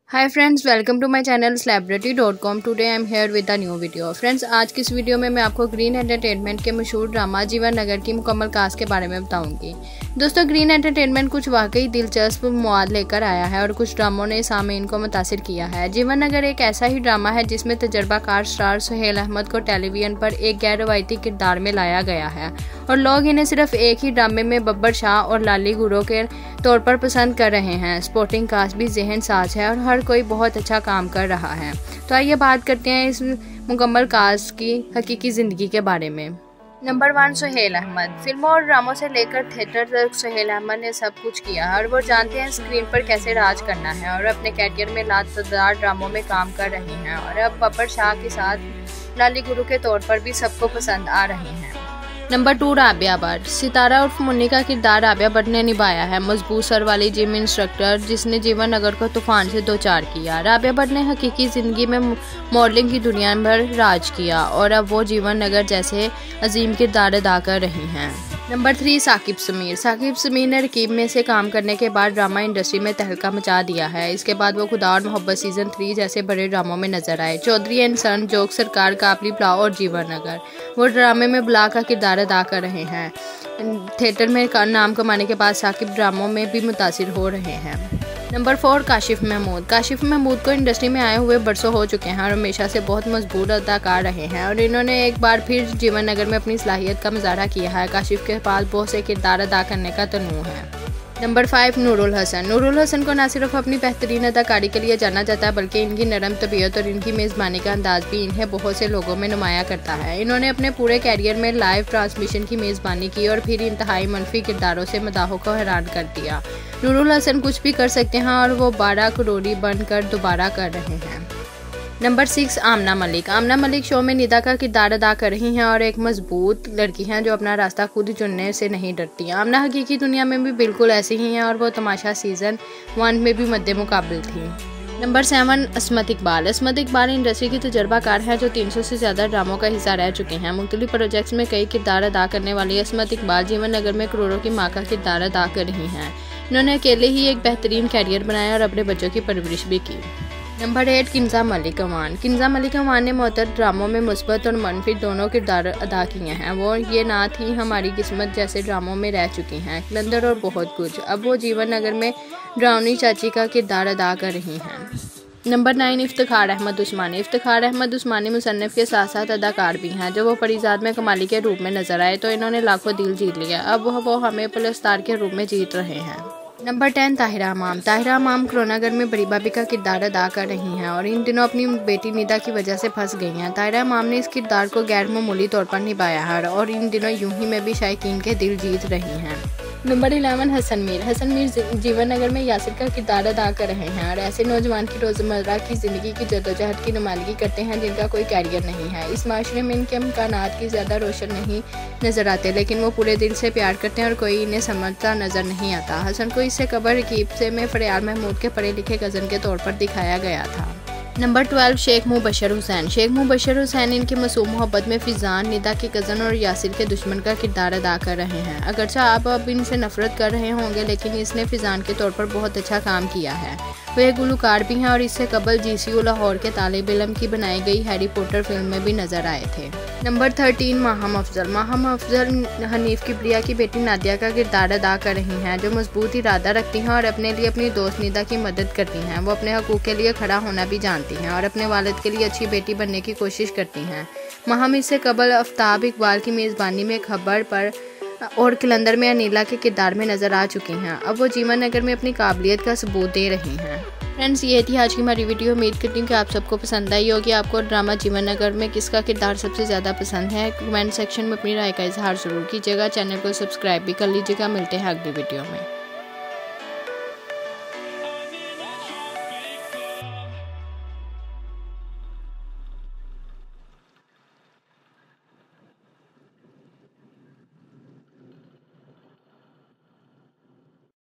Hi friends, welcome to my channel celebrity.com। Today I am here with a new video. Friends, आज की इस video में मैं आपको ग्रीन एंटरटेनमेंट के मशहूर ड्रामा जीवन नगर की मुकम्मल कास्ट के बारे में बताऊंगी। दोस्तों, ग्रीन एंटरटेनमेंट कुछ वाकई दिलचस्प मवाद लेकर आया है और कुछ ड्रामों ने सामीन को मुतासिर किया है। जीवन नगर एक ऐसा ही ड्रामा है जिसमें तजर्बाकार स्टार सुहेल अहमद को टेलीविजन पर एक गैर रवायती किरदार में लाया गया है और लोग इन्हें सिर्फ एक ही ड्रामे में बब्बर शाह और लाली गुरो के तौर पर पसंद कर रहे हैं। स्पोर्टिंग कास्ट भी ज़हन साज है और हर कोई बहुत अच्छा काम कर रहा है। तो आइए बात करते हैं इस मुकम्मल कास्ट की हकीकी ज़िंदगी के बारे में। नंबर 1, सुहेल अहमद। फिल्मों और ड्रामों से लेकर थिएटर तक सुहेल अहमद ने सब कुछ किया और वो जानते हैं स्क्रीन पर कैसे राज करना है और अपने कैरियर में लातादार ड्रामों में काम कर रहे हैं और अब बब्बर शाह के साथ लाली गुरु के तौर पर भी सबको पसंद आ रहे हैं। नंबर 2, राबिया भट्ट। सितारा उर्फ मुन्नी का किरदार राबिया भट्ट ने निभाया है, मजबूत सर वाली जिम इंस्ट्रक्टर जिसने जीवन नगर को तूफान से दो चार किया। राबिया भट्ट ने हकीकी जिंदगी में मॉडलिंग की दुनिया पर राज किया और अब वो जीवन नगर जैसे अजीम किरदार अदा कर रही हैं। नंबर 3, साकिब समीर। साकिब समीर ने रकीब में से काम करने के बाद ड्रामा इंडस्ट्री में तहलका मचा दिया है। इसके बाद वो खुदा और मोहब्बत सीजन 3 जैसे बड़े ड्रामों में नजर आए। चौधरी एंड सन, जोक सरकार, काबली ब्ला और जीवन नगर। वो ड्रामे में ब्ला का किरदार अदा कर रहे हैं। थिएटर में नाम कमाने के बाद साकिब ड्रामों में भी मुतासिर हो रहे हैं। नंबर 4, काशिफ महमूद। काशिफ महमूद को इंडस्ट्री में आए हुए बरसों हो चुके हैं और हमेशा से बहुत मजबूत अदाकार रहे हैं और इन्होंने एक बार फिर जीवन नगर में अपनी सलाहियत का मुजाहरा किया है। काशिफ के पास बहुत से किरदार अदा करने का तनूं है। नंबर 5, नूरुल हसन। नूरुल हसन को न सिर्फ अपनी बेहतरीन अदाकारी के लिए जाना जाता है बल्कि इनकी नरम तबीयत और इनकी मेज़बानी का अंदाज भी इन्हें बहुत से लोगों में नुमाया करता है। इन्होंने अपने पूरे कैरियर में लाइव ट्रांसमिशन की मेज़बानी की और फिर इंतहाई मनफी किरदारों से मदाहों को हैरान कर दिया। नूरुल हसन कुछ भी कर सकते हैं और वो 12 करोड़ी बनकर दोबारा कर रहे हैं। नंबर 6, आमना मलिक। आमना मलिक शो में निदा का किरदार अदा कर रही हैं और एक मजबूत लड़की हैं जो अपना रास्ता खुद चुनने से नहीं डरती। आमना हकीकी दुनिया में भी बिल्कुल ऐसी ही हैं और वो तमाशा सीजन 1 में भी मद्दे मुकाबिल थी। नंबर 7, अस्मत इकबाल। अस्मत इकबाल इंडस्ट्री की तजर्बाकार है जो 300 से ज़्यादा ड्रामों का हिस्सा रह चुके हैं। मुख्तलिफ प्रोजेक्ट्स में कई किरदार अदा करने वाली अस्मत इकबाल जीवन नगर में करोड़ों की माँ का किरदार अदा कर रही हैं। इन्होंने अकेले ही एक बेहतरीन कैरियर बनाया और अपने बच्चों की परवरिश भी की। नंबर 8, किन्जा मलिक अमान। किन्जा मलिक अमान ने मुअत्तद ड्रामों में मुस्बत और मनफी दोनों किरदार अदा किए हैं। वो ये ना थी हमारी किस्मत जैसे ड्रामों में रह चुकी हैं, कलंदर और बहुत कुछ। अब वो जीवन नगर में ड्रावनी चाची का किरदार अदा कर रही हैं। नंबर 9, इफ्तिखार अहमद उस्मानी। इफ्तिखार अहमद उस्मानी मुसन्निफ के साथ साथ अदाकार भी हैं। जब वो परिजात में कमाली के रूप में नजर आए तो इन्होंने लाखों दिल जीत लिया। अब वो हमें पुलस्तार के रूप में जीत रहे हैं। नंबर 10, ताहिरा अमाम। ताहिरा अमाम कोरोनागर में बड़ी भाभी का किरदार अदा कर रही हैं और इन दिनों अपनी बेटी निदा की वजह से फंस गई हैं। ताहिरा अमाम ने इस किरदार को गैर मामूली तौर पर निभाया है और इन दिनों यूं ही में भी शायकीन के दिल जीत रही हैं। नंबर 11, हसन मीर। हसन मीर जीवन नगर में यासिर का किरदार अदा कर रहे हैं और ऐसे नौजवान की रोज़मर्रा की ज़िंदगी की जद्दोजहद की नुमाइंदगी करते हैं जिनका कोई कैरियर नहीं है। इस माशरे में इनके इम्कानात की ज़्यादा रोशन नहीं नज़र आते, लेकिन वो पूरे दिल से प्यार करते हैं और कोई इन्हें समझता नज़र नहीं आता। हसन को इससे कबर रकीब से में फरियाल महमूद के पढ़े लिखे कज़न के तौर पर दिखाया गया था। नंबर 12, शेख मुबशर हुसैन। शेख मुबशर हुसैन इनकी मासूम मोहब्बत में फिजान, निदा के कज़न और यासिर के दुश्मन का किरदार अदा कर रहे हैं। अगरचा आप अब इनसे नफरत कर रहे होंगे, लेकिन इसने फिजान के तौर पर बहुत अच्छा काम किया है। वो एक गुलकार भी हैं और इससे कबल GCU लाहौर के तालिब इल्म की बनाई गई हैरी पॉटर फिल्म में भी नजर आए थे। नंबर 13, माहम अफजल। माहम अफजल हनीफ किबरिया की बेटी नादिया का किरदार अदा कर रही हैं जो मजबूत इरादा रखती हैं और अपने लिए अपनी दोस्त निदा की मदद करती हैं। वो अपने हकूक़ के लिए खड़ा होना भी जानती हैं और अपने वालिद के लिए अच्छी बेटी बनने की कोशिश करती हैं। माहम इससे कबल आफ्ताब इकबाल की मेज़बानी में खबर पर और कलंदर में अनीला के किरदार में नजर आ चुकी हैं। अब वो जीवन नगर में अपनी काबिलियत का सबूत दे रही हैं। फ्रेंड्स, ये थी आज की हमारी वीडियो। उम्मीद करती हूँ कि आप सबको पसंद आई होगी। आपको ड्रामा जीवन नगर में किसका किरदार सबसे ज़्यादा पसंद है? कमेंट सेक्शन में अपनी राय का इजहार ज़रूर कीजिएगा। चैनल को सब्सक्राइब भी कर लीजिएगा। मिलते हैं अगली वीडियो में।